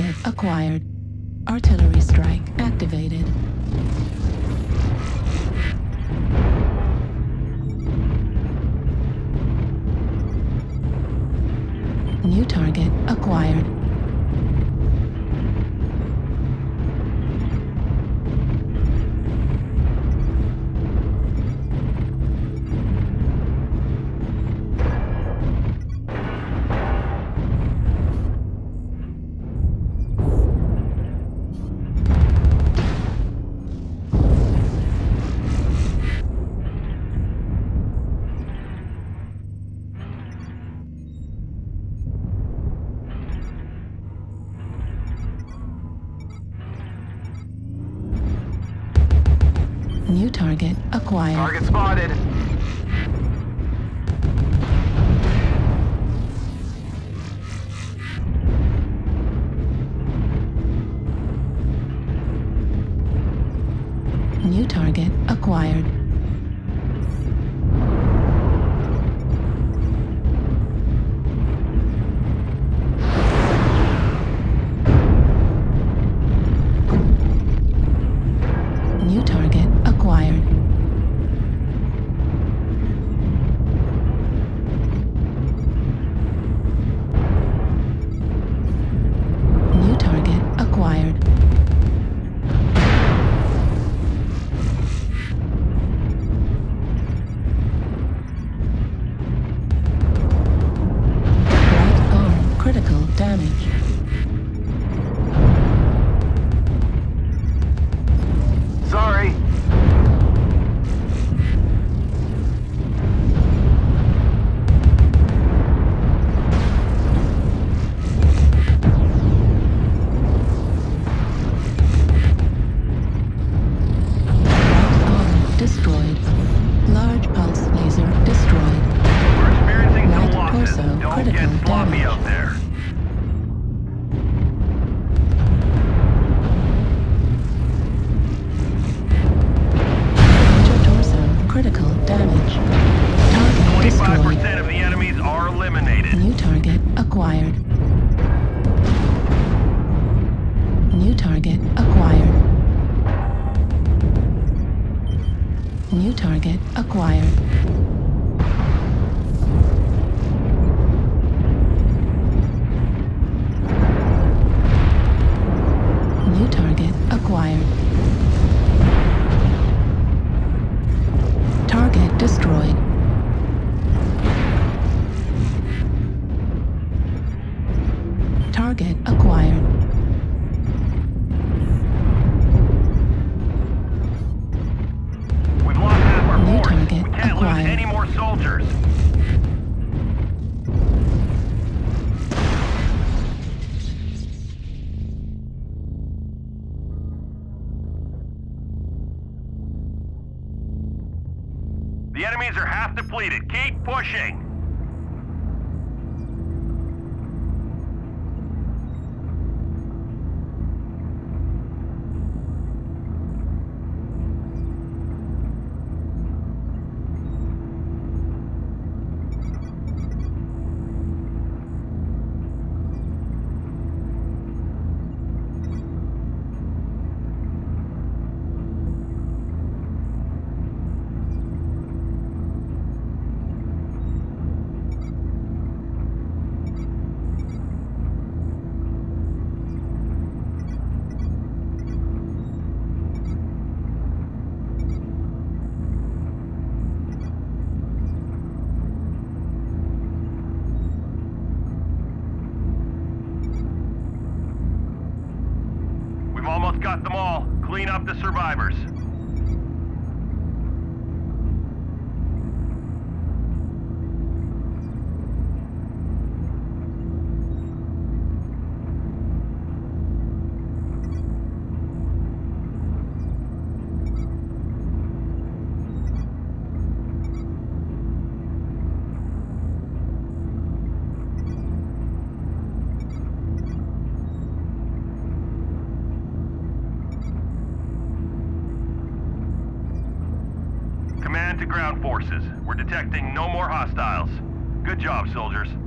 target acquired. Artillery strike activated. New target acquired. New target acquired. Target spotted. New target acquired. New target acquired. New target acquired. Right arm critical damage. Sorry. Destroyed. Large pulse laser destroyed. We're experiencing some Right losses. torso Don't critical get sloppy damage. out there. Major torso critical damage. Target destroyed. 25% of the enemies are eliminated. New target acquired. New target acquired. New target acquired. New target acquired. Target destroyed. Target acquired. We've lost half our New force. target We can't acquired. lose any more soldiers. The enemies are half depleted. Keep pushing. We've almost got them all. Clean up the survivors. Command to ground forces. We're detecting no more hostiles. Good job, soldiers.